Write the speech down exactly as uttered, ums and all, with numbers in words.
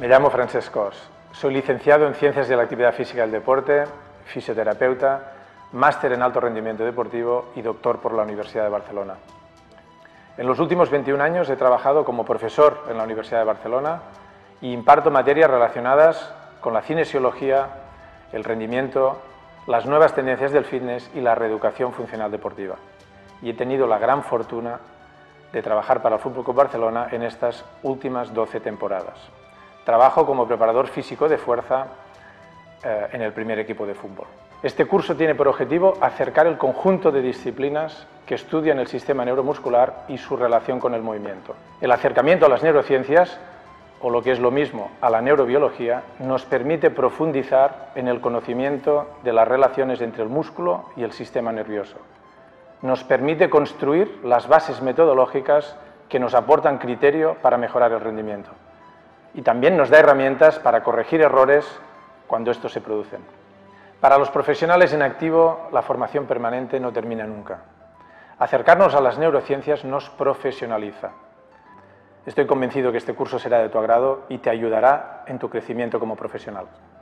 Me llamo Francesc Cos. Soy licenciado en Ciencias de la Actividad Física y el Deporte, fisioterapeuta, máster en alto rendimiento deportivo y doctor por la Universidad de Barcelona. En los últimos veintiún años he trabajado como profesor en la Universidad de Barcelona y imparto materias relacionadas con la cinesiología, el rendimiento, las nuevas tendencias del fitness y la reeducación funcional deportiva. Y he tenido la gran fortuna de trabajar para el Fútbol Club Barcelona en estas últimas doce temporadas. Trabajo como preparador físico de fuerza eh, en el primer equipo de fútbol. Este curso tiene por objetivo acercar el conjunto de disciplinas que estudian el sistema neuromuscular y su relación con el movimiento. El acercamiento a las neurociencias, o lo que es lo mismo, a la neurobiología, nos permite profundizar en el conocimiento de las relaciones entre el músculo y el sistema nervioso. Nos permite construir las bases metodológicas que nos aportan criterio para mejorar el rendimiento. Y también nos da herramientas para corregir errores cuando estos se producen. Para los profesionales en activo, la formación permanente no termina nunca. Acercarnos a las neurociencias nos profesionaliza. Estoy convencido que este curso será de tu agrado y te ayudará en tu crecimiento como profesional.